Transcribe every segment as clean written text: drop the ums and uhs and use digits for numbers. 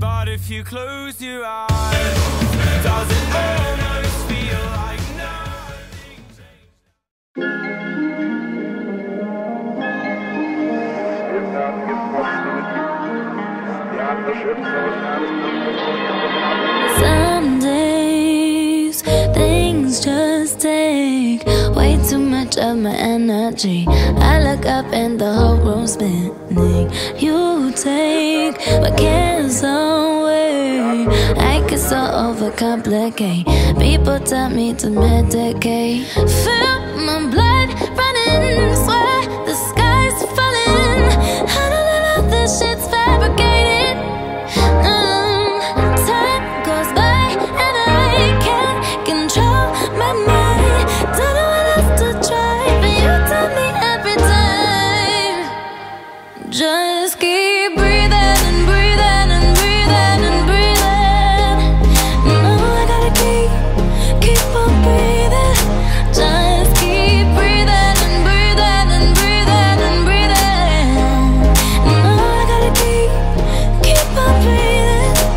but if you close your eyes, does it almost feel like nothing changed? Some days things just take way too much of my energy. I look up and the whole room's spinning. You take my cares away. I get so overcomplicate. People tell me to medicate. Feel my blood running, swear the sky's falling. I don't know how this shit's fabricated. Time goes by and I can't control my mind. Don't know what else to try, but you tell me every time. Just keep breathing and breathing and breathing and breathing. No, I gotta keep on breathing. Just keep breathing and breathing and breathing and breathing. No, I gotta keep on breathing.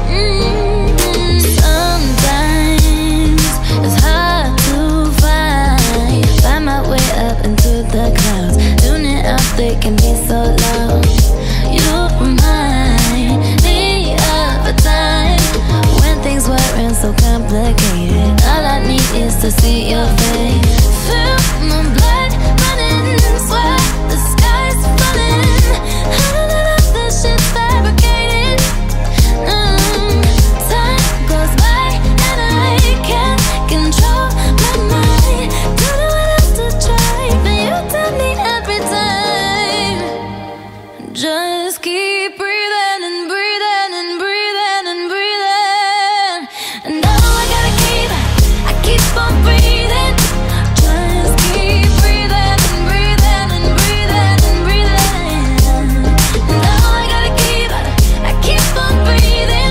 Sometimes it's hard to find my way up into the clouds. Tuning out, they can be so loud. You remind me of a time when things weren't so complicated. All I need is to see your face. Feel my blood running, swear the sky's falling. I don't know if this shit's fabricated. Time goes by and I can't control my mind. Don't know what else to try, but you tell me every time. Just keep breathing and breathing and breathing and breathing. And now I gotta keep on breathing. Just keep breathing and breathing and breathing and breathing. And now I gotta keep on breathing.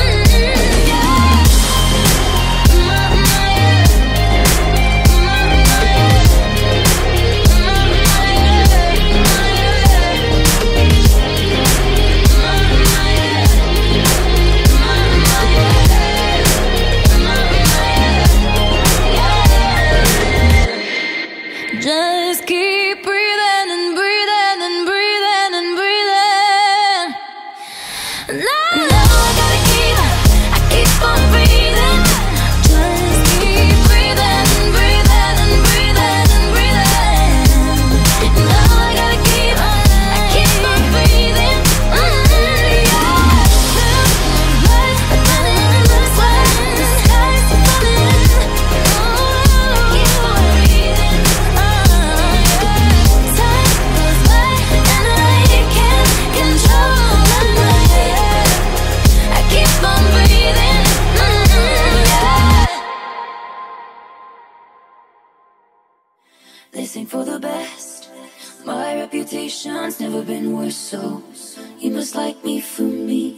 Just keep breathing and breathing and breathing and breathing. Now I gotta keep on breathing. Just keep breathing and breathing and breathing and breathing. Now I gotta keep on breathing. They sing for the best. My reputation's never been worse, so you must like me for me.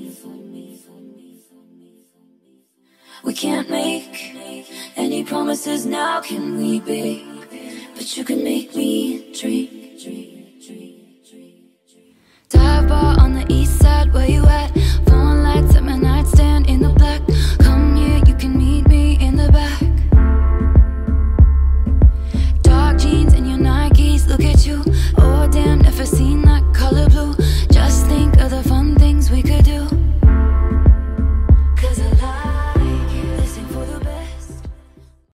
We can't make any promises now, can we, babe? But you can make me dream. Dive bar on the east side, where you at?